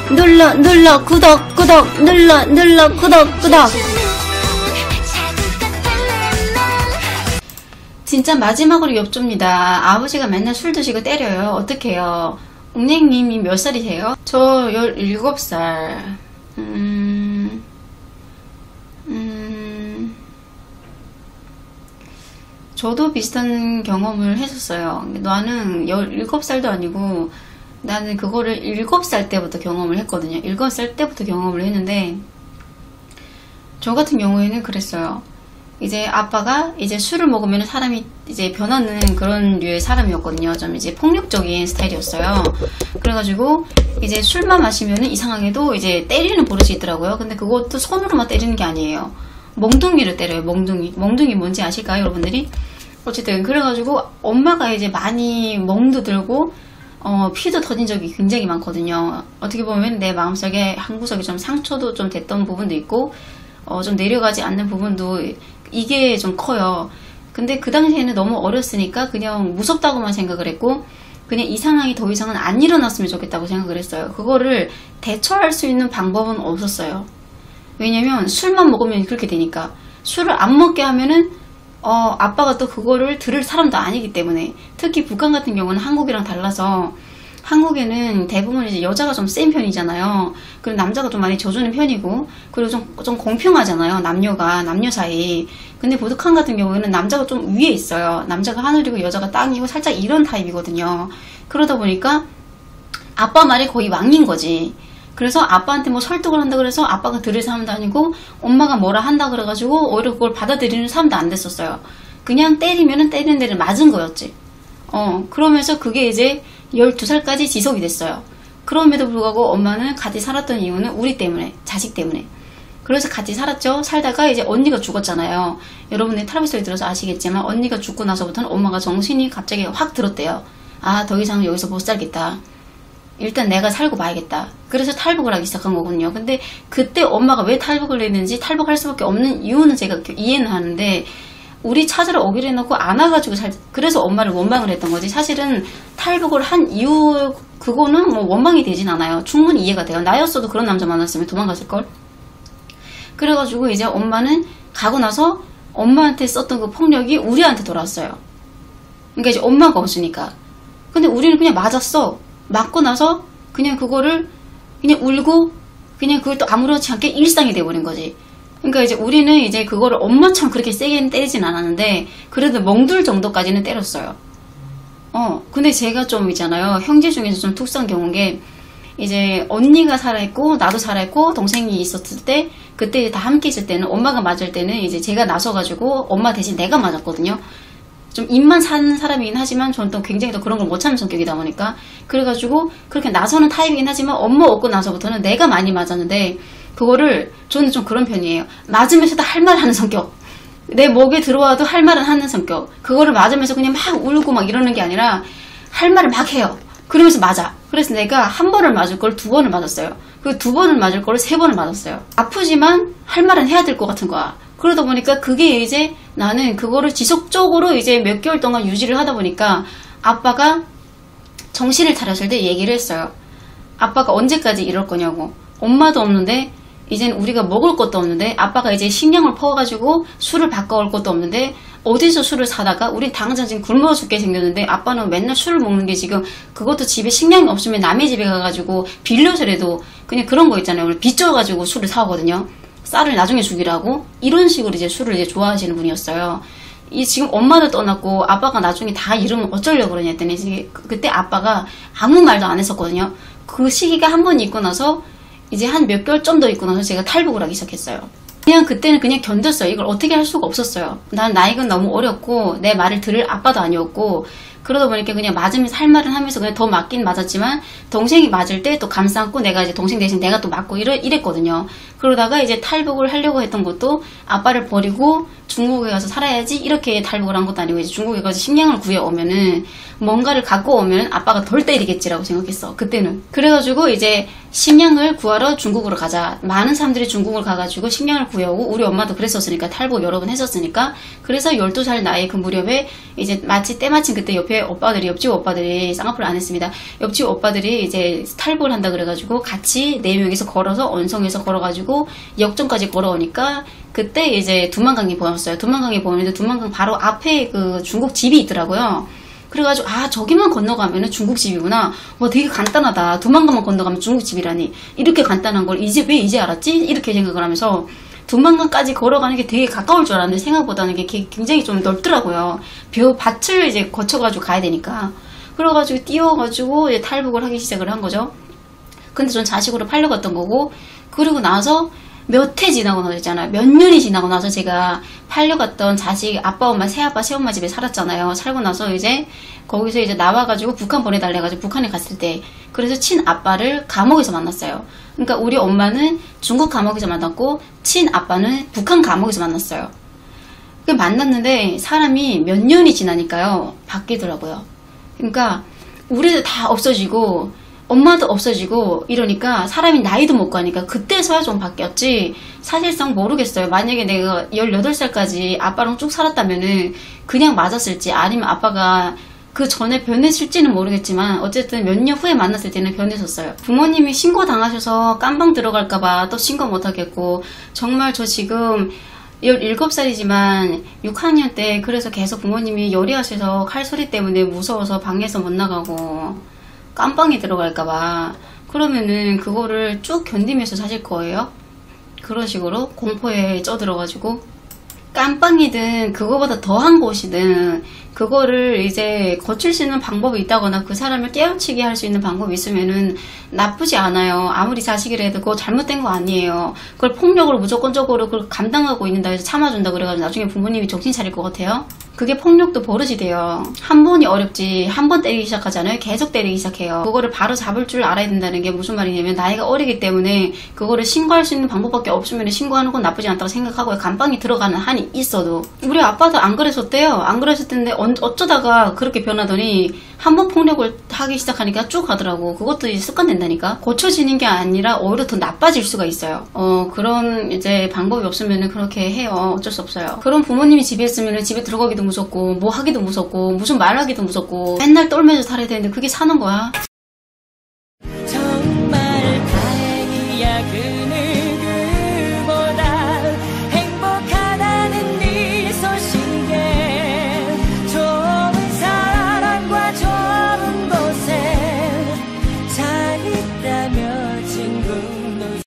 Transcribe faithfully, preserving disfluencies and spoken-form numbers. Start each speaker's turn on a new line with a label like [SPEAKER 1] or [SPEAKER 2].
[SPEAKER 1] 눌러 눌러 구독 구독 눌러 눌러 구독 구독. 진짜 마지막으로 여쭙니다. 아버지가 맨날 술 드시고 때려요. 어떡해요? 웅냉님이 몇 살이세요? 저 열일곱 살. 음... 음... 저도 비슷한 경험을 했었어요. 나는 열일곱 살도 아니고 나는 그거를 일곱 살 때부터 경험을 했거든요. 일곱 살 때부터 경험을 했는데 저 같은 경우에는 그랬어요. 이제 아빠가 이제 술을 먹으면 사람이 이제 변하는 그런 류의 사람이었거든요. 좀 이제 폭력적인 스타일이었어요. 그래가지고 이제 술만 마시면은 이상하게도 이제 때리는 버릇이 있더라고요. 근데 그것도 손으로만 때리는 게 아니에요. 멍둥이를 때려요. 멍둥이. 멍둥이 뭔지 아실까요, 여러분들이? 어쨌든 그래가지고 엄마가 이제 많이 멍도 들고 어, 피도 터진 적이 굉장히 많거든요. 어떻게 보면 내 마음속에 한 구석에 좀 상처도 좀 됐던 부분도 있고 어, 좀 내려가지 않는 부분도 이게 좀 커요. 근데 그 당시에는 너무 어렸으니까 그냥 무섭다고만 생각을 했고 그냥 이 상황이 더 이상은 안 일어났으면 좋겠다고 생각을 했어요. 그거를 대처할 수 있는 방법은 없었어요. 왜냐면 술만 먹으면 그렇게 되니까. 술을 안 먹게 하면은 어, 아빠가 또 그거를 들을 사람도 아니기 때문에. 특히 북한 같은 경우는 한국이랑 달라서 한국에는 대부분 이제 여자가 좀 센 편이잖아요. 그리고 남자가 좀 많이 져주는 편이고, 그리고 좀, 좀 공평하잖아요. 남녀가, 남녀 사이. 근데 북한 같은 경우에는 남자가 좀 위에 있어요. 남자가 하늘이고 여자가 땅이고 살짝 이런 타입이거든요. 그러다 보니까 아빠 말이 거의 왕인 거지. 그래서 아빠한테 뭐 설득을 한다 그래서 아빠가 들을 사람도 아니고, 엄마가 뭐라 한다 그래가지고 오히려 그걸 받아들이는 사람도 안 됐었어요. 그냥 때리면은 때리는 데를 맞은 거였지. 어, 그러면서 그게 이제 열두 살까지 지속이 됐어요. 그럼에도 불구하고 엄마는 같이 살았던 이유는 우리 때문에, 자식 때문에. 그래서 같이 살았죠. 살다가 이제 언니가 죽었잖아요. 여러분들이 탈북소리 들어서 아시겠지만 언니가 죽고 나서부터는 엄마가 정신이 갑자기 확 들었대요. 아, 더 이상 여기서 못 살겠다. 일단 내가 살고 봐야겠다. 그래서 탈북을 하기 시작한 거거든요. 근데 그때 엄마가 왜 탈북을 했는지, 탈북할 수밖에 없는 이유는 제가 이해는 하는데, 우리 찾으러 오기로 해놓고 안 와가지고 살, 그래서 엄마를 원망을 했던 거지. 사실은 탈북을 한 이유, 그거는 뭐 원망이 되진 않아요. 충분히 이해가 돼요. 나였어도 그런 남자 만났으면 도망갔을걸? 그래가지고 이제 엄마는 가고 나서 엄마한테 썼던 그 폭력이 우리한테 돌아왔어요. 그러니까 이제 엄마가 없으니까. 근데 우리는 그냥 맞았어. 맞고 나서 그냥 그거를 그냥 울고 그냥 그걸 또 아무렇지 않게 일상이 돼버린 거지. 그러니까 이제 우리는 이제 그거를 엄마처럼 그렇게 세게는 때리진 않았는데 그래도 멍들 정도까지는 때렸어요. 어, 근데 제가 좀 있잖아요. 형제 중에서 좀 특수한 경우인 게 이제 언니가 살아있고 나도 살아있고 동생이 있었을 때 그때 다 함께 있을 때는 엄마가 맞을 때는 이제 제가 나서가지고 엄마 대신 내가 맞았거든요. 좀 입만 사는 사람이긴 하지만 저는 또 굉장히 또 그런 걸 못 참는 성격이다 보니까 그래가지고 그렇게 나서는 타입이긴 하지만 엄마 없고 나서부터는 내가 많이 맞았는데 그거를 저는 좀 그런 편이에요. 맞으면서도 할 말 하는 성격. 내 목에 들어와도 할 말은 하는 성격. 그거를 맞으면서 그냥 막 울고 막 이러는 게 아니라 할 말을 막 해요. 그러면서 맞아. 그래서 내가 한 번을 맞을 걸 두 번을 맞았어요. 그 두 번을 맞을 걸 세 번을 맞았어요. 아프지만 할 말은 해야 될 것 같은 거야. 그러다 보니까 그게 이제 나는 그거를 지속적으로 이제 몇 개월 동안 유지를 하다 보니까 아빠가 정신을 차렸을 때 얘기를 했어요. 아빠가 언제까지 이럴 거냐고. 엄마도 없는데 이제는 우리가 먹을 것도 없는데 아빠가 이제 식량을 퍼가지고 술을 바꿔올 것도 없는데 어디서 술을 사다가 우린 당장 지금 굶어 죽게 생겼는데 아빠는 맨날 술을 먹는 게 지금 그것도 집에 식량이 없으면 남의 집에 가가지고 빌려서라도 그냥 그런 거 있잖아요. 빚져가지고 술을 사오거든요. 쌀을 나중에 주기라고 이런 식으로 이제 술을 이제 좋아하시는 분이었어요. 이 지금 엄마도 떠났고 아빠가 나중에 다 이러면 어쩌려고 그러냐 했더니 그때 아빠가 아무 말도 안 했었거든요. 그 시기가 한 번 있고 나서 이제 한 몇 개월 좀 더 있고 나서 제가 탈북을 하기 시작했어요. 그냥 그때는 그냥 견뎠어요. 이걸 어떻게 할 수가 없었어요. 난 나이가 너무 어렸고 내 말을 들을 아빠도 아니었고 그러다 보니까 그냥 맞으면서 할 말은 하면서 그냥 더 맞긴 맞았지만 동생이 맞을 때 또 감싸고 내가 이제 동생 대신 내가 또 맞고 이래, 이랬거든요. 그러다가 이제 탈북을 하려고 했던 것도 아빠를 버리고 중국에 가서 살아야지 이렇게 탈북을 한 것도 아니고 이제 중국에 가서 식량을 구해오면은 뭔가를 갖고 오면 아빠가 덜 때리겠지라고 생각했어 그때는. 그래가지고 이제 식량을 구하러 중국으로 가자. 많은 사람들이 중국을 가가지고 식량을 구해오고 우리 엄마도 그랬었으니까 탈북 여러 번 했었으니까. 그래서 열두 살 나이 그 무렵에 이제 마치 때마침 그때 옆에 오빠들이 옆집 오빠들이 쌍꺼풀 안 했습니다. 옆집 오빠들이 이제 탈북을 한다 그래가지고 같이 네 명이서 걸어서 언성에서 걸어가지고 역전까지 걸어오니까 그때 이제 두만강이 보였어요. 두만강이 보이는데 두만강 바로 앞에 그 중국 집이 있더라고요. 그래가지고 아 저기만 건너가면은 중국집이구나. 와 되게 간단하다. 두만강만 건너가면 중국집이라니. 이렇게 간단한 걸 이제 왜 이제 알았지? 이렇게 생각을 하면서 두만강까지 걸어가는 게 되게 가까울 줄 알았는데 생각보다는 게 굉장히 좀 넓더라고요. 벼 밭을 이제 거쳐가지고 가야 되니까. 그래가지고 뛰어가지고 이제 탈북을 하기 시작을 한 거죠. 근데 전 자식으로 팔려갔던 거고 그리고 나서 몇 해 지나고 나서 있잖아요. 몇 년이 지나고 나서 제가 팔려갔던 자식 아빠 엄마 새아빠 새엄마 집에 살았잖아요. 살고 나서 이제 거기서 이제 나와가지고 북한 보내달래 가지고 북한에 갔을 때 그래서 친아빠를 감옥에서 만났어요. 그러니까 우리 엄마는 중국 감옥에서 만났고 친아빠는 북한 감옥에서 만났어요. 그 만났는데 사람이 몇 년이 지나니까요 바뀌더라고요. 그러니까 우리도 다 없어지고 엄마도 없어지고 이러니까 사람이 나이도 먹고 하니까 그때서야 좀 바뀌었지 사실상 모르겠어요. 만약에 내가 열여덟 살까지 아빠랑 쭉 살았다면은 그냥 맞았을지 아니면 아빠가 그 전에 변했을지는 모르겠지만 어쨌든 몇 년 후에 만났을 때는 변했었어요. 부모님이 신고 당하셔서 깜방 들어갈까봐 또 신고 못하겠고 정말 저 지금 열일곱 살이지만 육 학년 때 그래서 계속 부모님이 요리하셔서 칼소리 때문에 무서워서 방에서 못 나가고 깜빵이 들어갈까봐 그러면은 그거를 쭉 견디면서 사실 거예요. 그런 식으로 공포에 쪄들어가지고 깜빵이든 그거보다 더한 곳이든 그거를 이제 거칠 수 있는 방법이 있다거나 그 사람을 깨우치게 할 수 있는 방법이 있으면은 나쁘지 않아요. 아무리 자식이라 해도 그거 잘못된 거 아니에요. 그걸 폭력으로 무조건적으로 그걸 감당하고 있는다 해서 참아준다 그래가지고 나중에 부모님이 정신 차릴 것 같아요. 그게 폭력도 버릇이 돼요. 한 번이 어렵지 한 번 때리기 시작하잖아요. 계속 때리기 시작해요. 그거를 바로 잡을 줄 알아야 된다는 게 무슨 말이냐면 나이가 어리기 때문에 그거를 신고할 수 있는 방법밖에 없으면 신고하는 건 나쁘지 않다고 생각하고 감방이 들어가는 한이 있어도 우리 아빠도 안 그랬었대요. 안 그랬었는데 어쩌다가 그렇게 변하더니 한 번 폭력을 하기 시작하니까 쭉 가더라고. 그것도 이제 습관된다니까. 고쳐지는 게 아니라 오히려 더 나빠질 수가 있어요. 어 그런 이제 방법이 없으면 그렇게 해요. 어쩔 수 없어요. 그런 부모님이 집에 있으면 집에 들어가기도 무섭고 뭐 하기도 무섭고 무슨 말하기도 무섭고 맨날 떨면서 살아야 되는데 그게 사는 거야.